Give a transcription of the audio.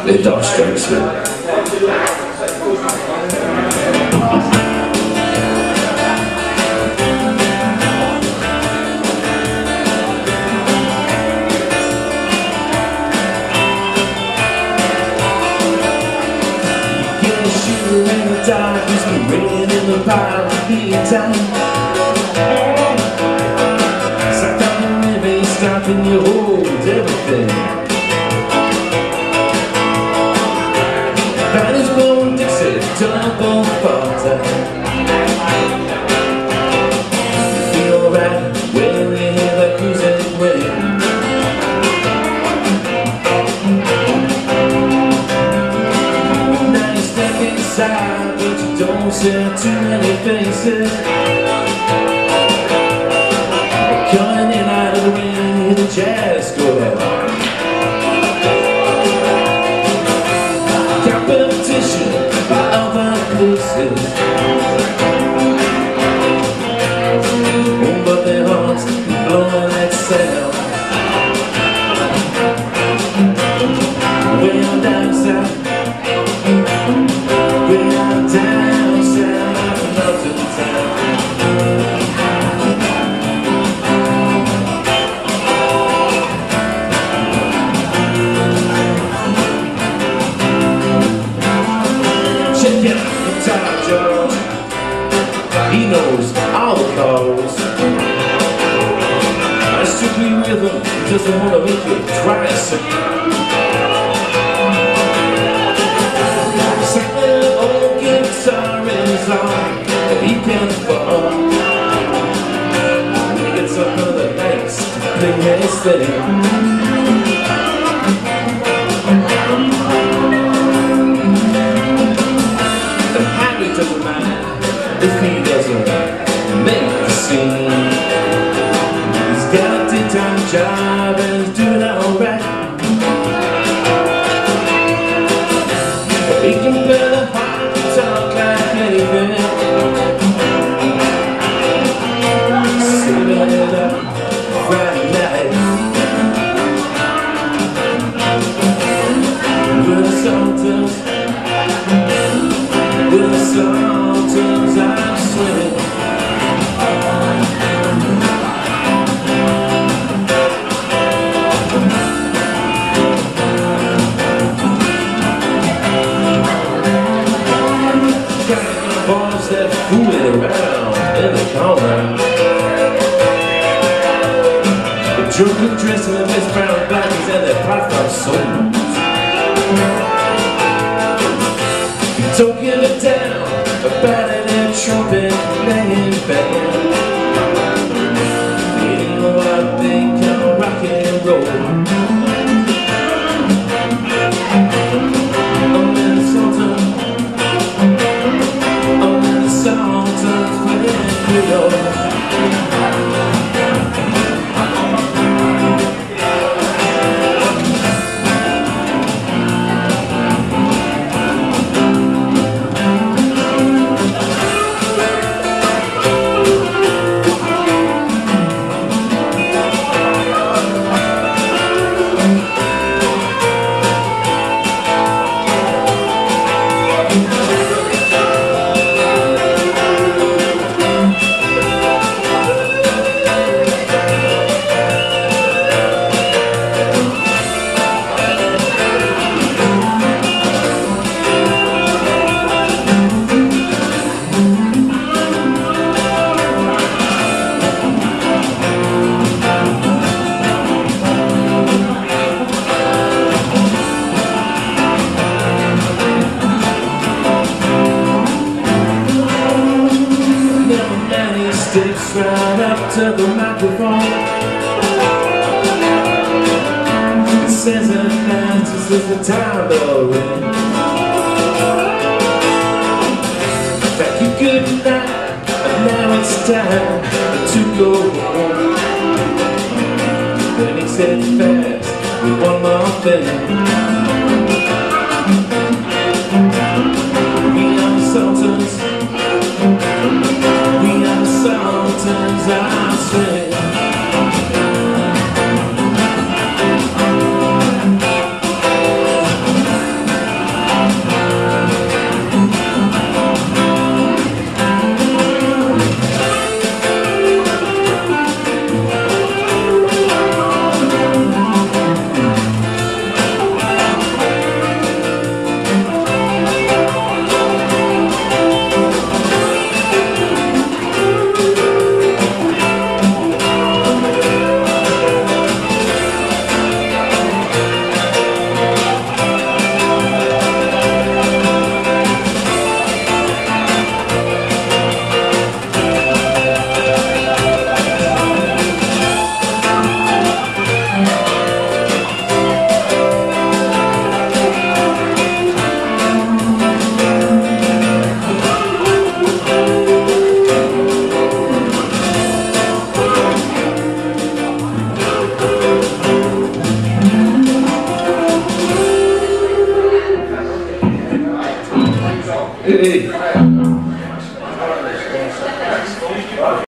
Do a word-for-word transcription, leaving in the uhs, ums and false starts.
It does strikes me. Dark is the rain in the pile of meantime. Sucked on the river, stopping you hold everything. That is blown Dixie, double falter. You feel right when you hear the music ring. Now you step inside, but you don't see too many faces. Coming in out of the rain, the jazz go down. Competition by other places. Oh, but their hearts blowing that sound. Way on down south, way on down south, mountain town. Check out Guitar George, he knows all the chords. I strictly rhythm, doesn't want to make you try to sing. Second old guitar is on, he can fall. He gets up on the nights to play his thing. Doesn't matter if he doesn't make the scene. He's got a daytime job and he's doing alright. He can play the hard talk like anything. Saving it up Friday night with the Sultans. With the Sultans I'm swimming. Got boys that fooling around in the corner. The drunken dress in the best brown blackers and their python souls. Don't give it down, a battered trumpet playing band. You know I think I'm rock and roll. I'm in the Sultan, I'm in the Sultan's playing Creole. Sticks right up to the microphone. It says at night, this is the time to ring. Thank you, good night, and now it's time to go home. Then he said fast with one more thing. We are the Sultans. We are the Sultans, I swear. Hey.